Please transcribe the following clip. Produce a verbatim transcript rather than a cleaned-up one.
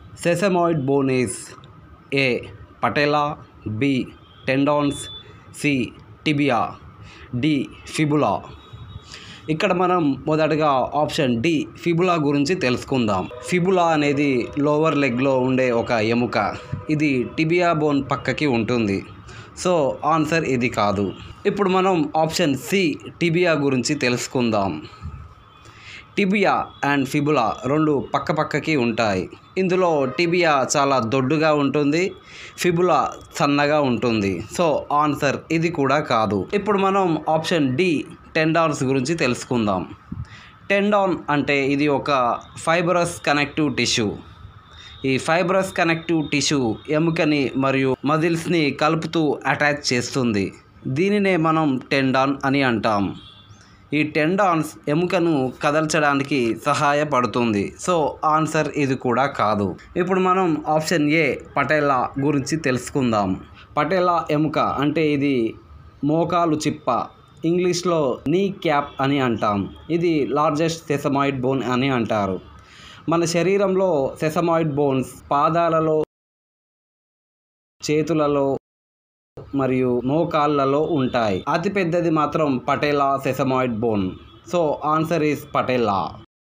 Sesamoid bone is A. Patella, B. Tendons, C. Tibia, D. Fibula. ఇక్కడ మనం మొదటగా option D fibula గురించి తెలుసుకుందాం. ఫిబులా అనేది లోవర్ లెగ్లో ఉండే ఒక ఎముక. ఇది టిబియా బోన్ పక్కకి ఉంటుంది. సో ఆన్సర్ ఇది కాదు. ఇప్పుడు మనం ఆప్షన్ సి టిబియా గురించి తెలుసుకుందాం. టిబియా అండ్ ఫిబులా రెండు పక్క పక్కకి ఉంటాయి. ఇందులో టిబియా చాలా దొడ్డుగా ఉంటుంది, ఫిబులా సన్నగా ఉంటుంది. సో ఆన్సర్ ఇది కూడా కాదు. ఇప్పుడు మనం ఆప్షన్ డి టెండాన్స్ గురించి తెలుసుకుందాం. టెండాన్ అంటే ఇది ఒక ఫైబరస్ కనెక్టివ్ టిష్యూ. ఈ ఫైబరస్ కనెక్టివ్ టిష్యూ ఎముకని మరియు మజిల్స్ని కలుపుతూ అటాచ్ చేస్తుంది. దీనినే మనం టెండాన్ అని అంటాం. ఈ టెండాన్స్ ఎముకను కదల్చడానికి సహాయపడుతుంది. సో ఆన్సర్ ఇది కూడా కాదు. ఇప్పుడు మనం ఆప్షన్ ఏ పటెల్లా గురించి తెలుసుకుందాం. పటెల్లా ఎముక అంటే ఇది మోకాలు చిప్ప, ఇంగ్లీష్లో నీ క్యాప్ అని అంటాం. ఇది లార్జెస్ట్ సెసమాయిడ్ బోన్ అని అంటారు. మన శరీరంలో సెసమాయిడ్ బోన్స్ పాదాలలో, చేతులలో మరియు మోకాళ్ళలో ఉంటాయి. అతిపెద్దది మాత్రం patella sesamoid bone. So answer is patella.